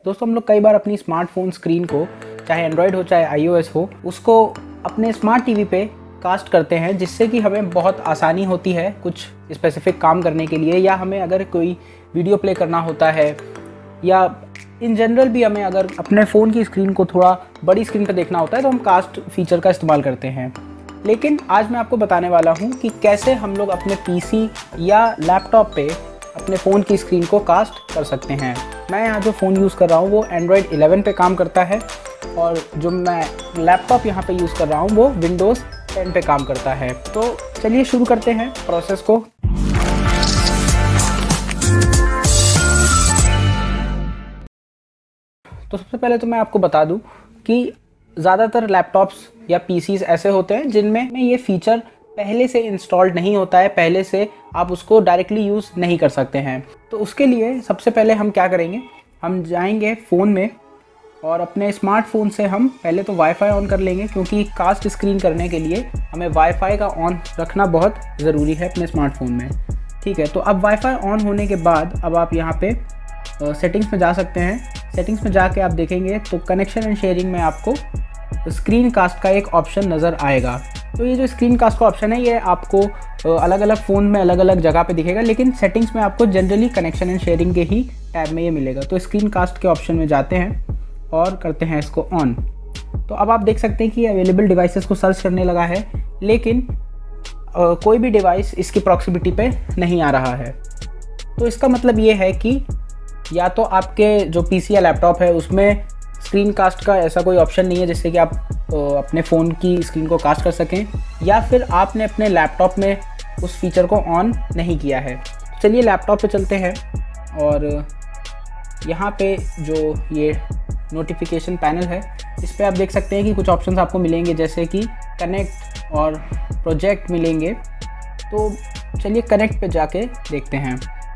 दोस्तों हम लोग कई बार अपनी स्मार्टफोन स्क्रीन को, चाहे एंड्रॉयड हो चाहे iOS हो, उसको अपने स्मार्ट टीवी पे कास्ट करते हैं, जिससे कि हमें बहुत आसानी होती है कुछ स्पेसिफिक काम करने के लिए, या हमें अगर कोई वीडियो प्ले करना होता है, या इन जनरल भी हमें अगर अपने फ़ोन की स्क्रीन को थोड़ा बड़ी स्क्रीन पर देखना होता है तो हम कास्ट फीचर का इस्तेमाल करते हैं। लेकिन आज मैं आपको बताने वाला हूँ कि कैसे हम लोग अपने पीसी या लैपटॉप पे अपने फ़ोन की स्क्रीन को कास्ट कर सकते हैं। मैं यहाँ जो फ़ोन यूज़ कर रहा हूँ वो एंड्रॉयड 11 पे काम करता है, और जो मैं लैपटॉप यहाँ पे यूज़ कर रहा हूँ वो विंडोज़ 10 पे काम करता है। तो चलिए शुरू करते हैं प्रोसेस को। तो सबसे पहले तो मैं आपको बता दूं कि ज़्यादातर लैपटॉप्स या पीसीज ऐसे होते हैं जिनमें ये फ़ीचर पहले से इंस्टॉल्ड नहीं होता है, पहले से आप उसको डायरेक्टली यूज़ नहीं कर सकते हैं। तो उसके लिए सबसे पहले हम क्या करेंगे, हम जाएंगे फ़ोन में और अपने स्मार्टफोन से हम पहले तो वाईफाई ऑन कर लेंगे, क्योंकि कास्ट स्क्रीन करने के लिए हमें वाईफाई का ऑन रखना बहुत ज़रूरी है अपने स्मार्टफोन में। ठीक है, तो अब वाईफाई ऑन होने के बाद अब आप यहाँ पे सेटिंग्स में जा सकते हैं। सेटिंग्स में जाके आप देखेंगे तो कनेक्शन एंड शेयरिंग में आपको स्क्रीन कास्ट का एक ऑप्शन नज़र आएगा। तो ये जो स्क्रीन कास्ट का ऑप्शन है ये आपको अलग अलग फ़ोन में अलग अलग जगह पे दिखेगा, लेकिन सेटिंग्स में आपको जनरली कनेक्शन एंड शेयरिंग के ही टैब में ये मिलेगा। तो स्क्रीन कास्ट के ऑप्शन में जाते हैं और करते हैं इसको ऑन। तो अब आप देख सकते हैं कि अवेलेबल डिवाइसेस को सर्च करने लगा है, लेकिन कोई भी डिवाइस इसकी प्रॉक्सिमिटी पे नहीं आ रहा है। तो इसका मतलब ये है कि या तो आपके जो पीसी या लैपटॉप है उसमें स्क्रीन कास्ट का ऐसा कोई ऑप्शन नहीं है जिससे कि आप अपने फ़ोन की स्क्रीन को कास्ट कर सकें, या फिर आपने अपने लैपटॉप में उस फीचर को ऑन नहीं किया है। चलिए लैपटॉप पे चलते हैं और यहाँ पे जो ये नोटिफिकेशन पैनल है इस पर आप देख सकते हैं कि कुछ ऑप्शंस आपको मिलेंगे, जैसे कि कनेक्ट और प्रोजेक्ट मिलेंगे। तो चलिए कनेक्ट पे जाके देखते हैं।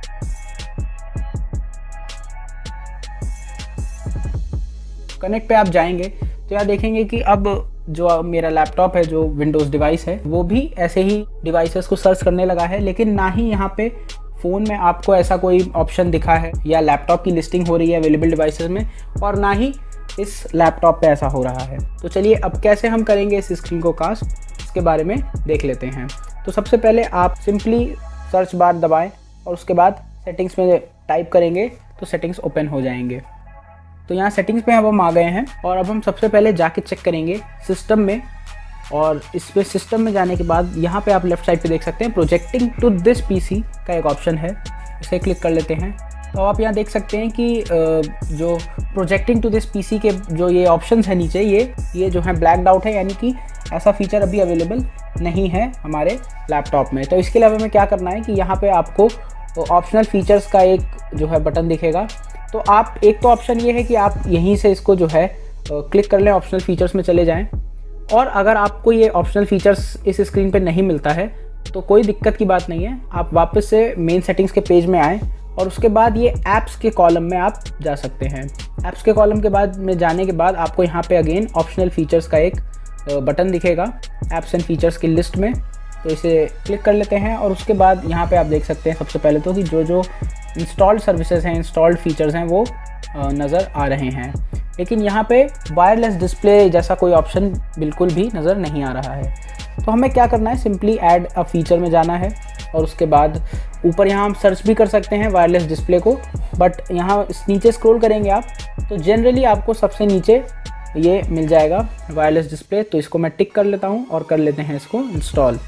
कनेक्ट पे आप जाएंगे तो यहाँ देखेंगे कि अब जो मेरा लैपटॉप है, जो विंडोज़ डिवाइस है, वो भी ऐसे ही डिवाइसेस को सर्च करने लगा है, लेकिन ना ही यहाँ पे फ़ोन में आपको ऐसा कोई ऑप्शन दिखा है या लैपटॉप की लिस्टिंग हो रही है अवेलेबल डिवाइसेस में, और ना ही इस लैपटॉप पे ऐसा हो रहा है। तो चलिए अब कैसे हम करेंगे इस स्क्रीन को कास्ट, इसके बारे में देख लेते हैं। तो सबसे पहले आप सिंपली सर्च बार दबाएं और उसके बाद सेटिंग्स में टाइप करेंगे तो सेटिंग्स ओपन हो जाएंगे। तो यहाँ सेटिंग्स पे अब हम आ गए हैं और अब हम सबसे पहले जाके चेक करेंगे सिस्टम में, और इस पे सिस्टम में जाने के बाद यहाँ पे आप लेफ्ट साइड पे देख सकते हैं प्रोजेक्टिंग टू दिस पीसी का एक ऑप्शन है, इसे क्लिक कर लेते हैं। तो आप यहाँ देख सकते हैं कि जो प्रोजेक्टिंग टू दिस पीसी के जो ये ऑप्शंस है नीचे, ये जो है ब्लैकड आउट है, यानी कि ऐसा फीचर अभी अवेलेबल नहीं है हमारे लैपटॉप में। तो इसके अलावा हमें क्या करना है कि यहाँ पे आपको ऑप्शनल फीचर्स का एक जो है बटन दिखेगा। तो आप एक तो ऑप्शन ये है कि आप यहीं से इसको जो है क्लिक कर लें, ऑप्शनल फीचर्स में चले जाएं, और अगर आपको ये ऑप्शनल फीचर्स इस स्क्रीन पे नहीं मिलता है तो कोई दिक्कत की बात नहीं है, आप वापस से मेन सेटिंग्स के पेज में आएँ और उसके बाद ये ऐप्स के कॉलम में आप जा सकते हैं। ऐप्स के कॉलम के बाद में जाने के बाद आपको यहाँ पे अगेन ऑप्शनल फीचर्स का एक बटन दिखेगा ऐप्स एंड फीचर्स की लिस्ट में। तो इसे क्लिक कर लेते हैं और उसके बाद यहाँ पे आप देख सकते हैं सबसे पहले तो कि जो इंस्टॉल्ड सर्विसेज हैं, इंस्टॉल्ड फीचर्स हैं वो नज़र आ रहे हैं, लेकिन यहाँ पे वायरलेस डिस्प्ले जैसा कोई ऑप्शन बिल्कुल भी नज़र नहीं आ रहा है। तो हमें क्या करना है, सिंपली ऐड अ फीचर में जाना है और उसके बाद ऊपर यहाँ हम सर्च भी कर सकते हैं वायरलेस डिस्प्ले को, बट यहाँ नीचे स्क्रॉल करेंगे आप तो जनरली आपको सबसे नीचे ये मिल जाएगा वायरलेस डिस्प्ले। तो इसको मैं टिक कर लेता हूँ और कर लेते हैं इसको इंस्टॉल।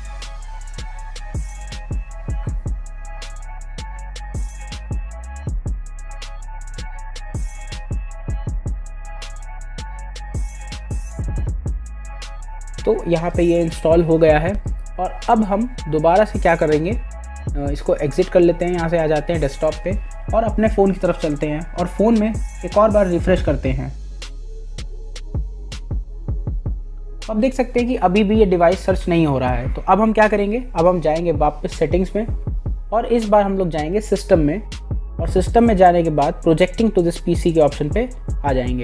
तो यहाँ पे ये इंस्टॉल हो गया है और अब हम दोबारा से क्या करेंगे, इसको एग्ज़िट कर लेते हैं, यहाँ से आ जाते हैं डेस्कटॉप पे और अपने फ़ोन की तरफ चलते हैं और फ़ोन में एक और बार रिफ़्रेश करते हैं। अब देख सकते हैं कि अभी भी ये डिवाइस सर्च नहीं हो रहा है। तो अब हम क्या करेंगे, अब हम जाएंगे वापस सेटिंग्स में और इस बार हम लोग जाएंगे सिस्टम में, और सिस्टम में जाने के बाद प्रोजेक्टिंग टू दिस पीसी के ऑप्शन पे आ जाएंगे।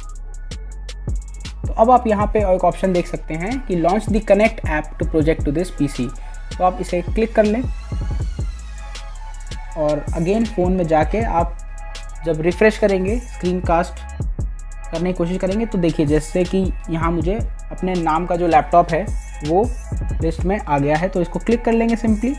तो अब आप यहाँ पे एक ऑप्शन देख सकते हैं कि launch the connect app to project to this PC. तो आप इसे क्लिक कर लें और अगेन फ़ोन में जाके आप जब रिफ़्रेश करेंगे, स्क्रीन कास्ट करने की कोशिश करेंगे, तो देखिए जैसे कि यहाँ मुझे अपने नाम का जो लैपटॉप है वो लिस्ट में आ गया है। तो इसको क्लिक कर लेंगे सिंपली,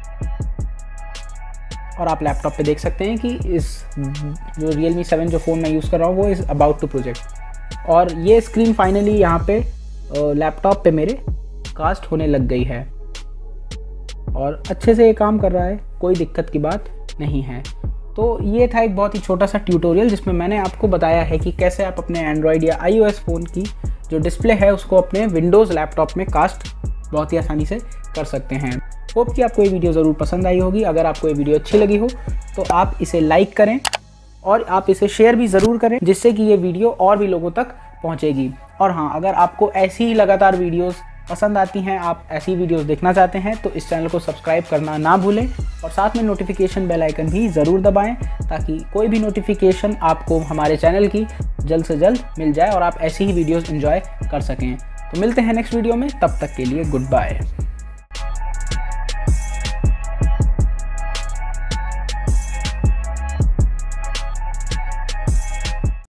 और आप लैपटॉप पे देख सकते हैं कि इस जो Realme 7 जो फ़ोन मैं यूज़ कर रहा हूँ वो इज़ अबाउट टू प्रोजेक्ट, और ये स्क्रीन फाइनली यहाँ पे लैपटॉप पे मेरे कास्ट होने लग गई है और अच्छे से ये काम कर रहा है, कोई दिक्कत की बात नहीं है। तो ये था एक बहुत ही छोटा सा ट्यूटोरियल जिसमें मैंने आपको बताया है कि कैसे आप अपने एंड्रॉयड या iOS फ़ोन की जो डिस्प्ले है उसको अपने विंडोज़ लैपटॉप में कास्ट बहुत ही आसानी से कर सकते हैं। होप कि आपको ये वीडियो ज़रूर पसंद आई होगी। अगर आपको ये वीडियो अच्छी लगी हो तो आप इसे लाइक करें और आप इसे शेयर भी ज़रूर करें, जिससे कि ये वीडियो और भी लोगों तक पहुंचेगी। और हाँ, अगर आपको ऐसी ही लगातार वीडियोस पसंद आती हैं, आप ऐसी वीडियोस देखना चाहते हैं, तो इस चैनल को सब्सक्राइब करना ना भूलें और साथ में नोटिफिकेशन बेल आइकन भी ज़रूर दबाएं, ताकि कोई भी नोटिफिकेशन आपको हमारे चैनल की जल्द से जल्द मिल जाए और आप ऐसी ही वीडियोस एंजॉय कर सकें। तो मिलते हैं नेक्स्ट वीडियो में, तब तक के लिए गुड बाय।